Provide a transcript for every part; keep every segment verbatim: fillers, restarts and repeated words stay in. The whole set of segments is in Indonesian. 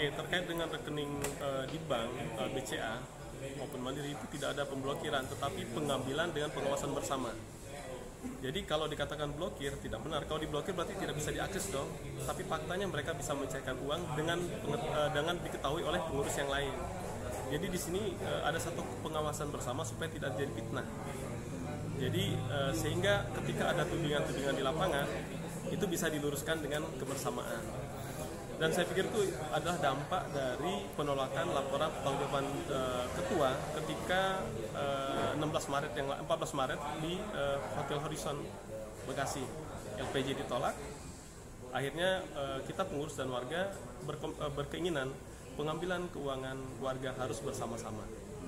Oke, terkait dengan rekening uh, di bank uh, B C A maupun Mandiri itu tidak ada pemblokiran, tetapi pengambilan dengan pengawasan bersama. Jadi kalau dikatakan blokir tidak benar. Kalau diblokir berarti tidak bisa diakses dong. Tapi faktanya mereka bisa mencairkan uang dengan uh, dengan diketahui oleh pengurus yang lain. Jadi di sini uh, ada satu pengawasan bersama supaya tidak jadi fitnah. Jadi uh, sehingga ketika ada tudingan-tudingan di lapangan itu bisa diluruskan dengan kebersamaan. Dan saya pikir itu adalah dampak dari penolakan laporan pertanggungjawaban uh, ketua ketika uh, enam belas Maret yang empat belas Maret di uh, Hotel Horizon Bekasi. L P J ditolak. Akhirnya uh, kita pengurus dan warga berke- uh, berkeinginan pengambilan keuangan warga harus bersama-sama.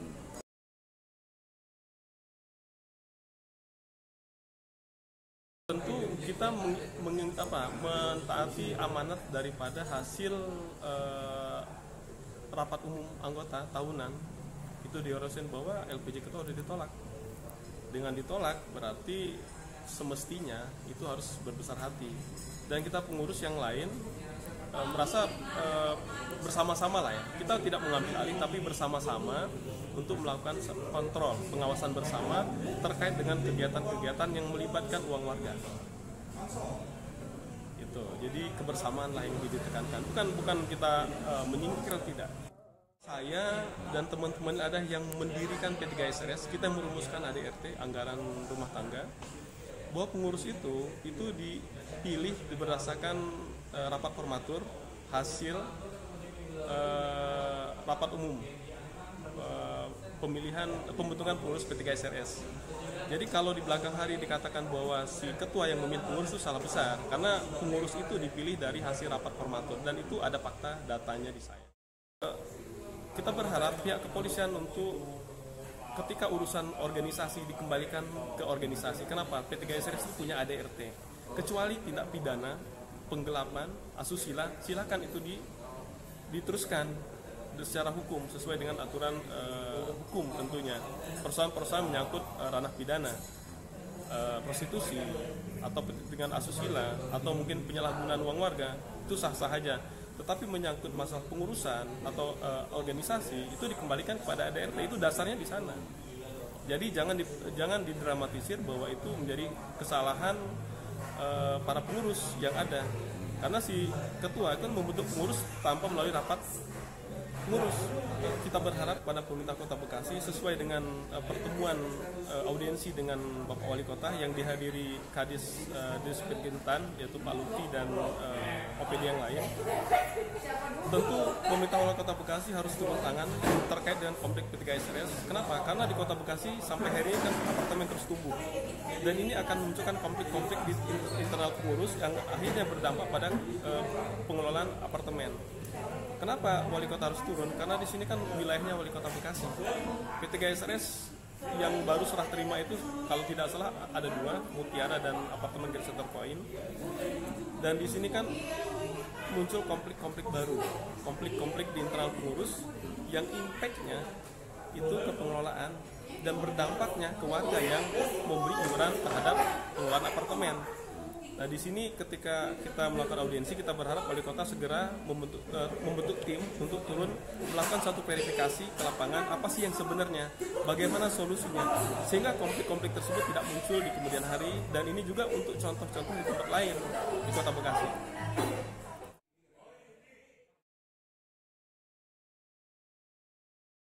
Tentu kita meng, meng, apa, mentaati amanat daripada hasil eh, rapat umum anggota tahunan itu diorosin bahwa L P J ketua sudah ditolak. Dengan ditolak berarti semestinya itu harus berbesar hati. Dan kita pengurus yang lain eh, merasa eh, bersama-sama lah ya. Kita tidak mengambil alih tapi bersama-sama untuk melakukan kontrol, pengawasan bersama terkait dengan kegiatan-kegiatan yang melibatkan uang warga. Itu, jadi kebersamaan lah yang ditekankan. Bukan bukan kita uh, menyingkir tidak. Saya dan teman-teman ada yang mendirikan P tiga S R S, kita merumuskan A D R T, anggaran rumah tangga, bahwa pengurus itu itu dipilih berdasarkan uh, rapat formatur hasil uh, rapat umum. Pemilihan pembentukan pengurus P tiga S R S. Jadi kalau di belakang hari dikatakan bahwa si ketua yang memilih pengurus itu salah besar, karena pengurus itu dipilih dari hasil rapat formatur dan itu ada fakta datanya di saya. Kita berharap pihak kepolisian untuk ketika urusan organisasi dikembalikan ke organisasi. Kenapa? P tiga S R S itu punya A D R T. Kecuali tindak pidana, penggelapan, asusila, silakan itu di, diteruskan secara hukum sesuai dengan aturan uh, hukum tentunya. Persoalan-persoalan menyangkut uh, ranah pidana, uh, prostitusi atau dengan asusila atau mungkin penyalahgunaan uang warga itu sah-sah saja. Tetapi menyangkut masalah pengurusan atau uh, organisasi itu dikembalikan kepada A D R T, itu dasarnya di sana. Jadi jangan di, jangan didramatisir bahwa itu menjadi kesalahan uh, para pengurus yang ada. Karena si ketua itu membentuk pengurus tanpa melalui rapat pengurus. Kita berharap pada pemerintah Kota Bekasi sesuai dengan uh, pertemuan uh, audiensi dengan Bapak Wali Kota yang dihadiri Kadis uh, Disperintan yaitu Pak Lutfi dan uh, O P D yang lain. Tentu pemerintah Wali Kota Bekasi harus turun tangan terkait dengan konflik P tiga S R S. Kenapa? Karena di Kota Bekasi sampai hari ini kan apartemen terus tumbuh. Dan ini akan memunculkan konflik-konflik di internal pengurus yang akhirnya berdampak pada uh, pengelolaan apartemen. Kenapa wali kota harus turun? Karena di sini kan wilayahnya wali kota Bekasi. P tiga S R S yang baru serah terima itu kalau tidak salah ada dua, Mutiara dan apartemen Grand Center Point. Dan di sini kan muncul konflik-konflik baru, konflik-konflik di internal pengurus yang impact-nya itu ke pengelolaan dan berdampaknya ke warga yang memberi iuran terhadap pengelolaan apartemen. Nah di sini ketika kita melakukan audiensi kita berharap wali kota segera membentuk, uh, membentuk tim untuk turun melakukan satu verifikasi ke lapangan apa sih yang sebenarnya, bagaimana solusinya sehingga konflik-konflik tersebut tidak muncul di kemudian hari dan ini juga untuk contoh-contoh di tempat lain di Kota Bekasi.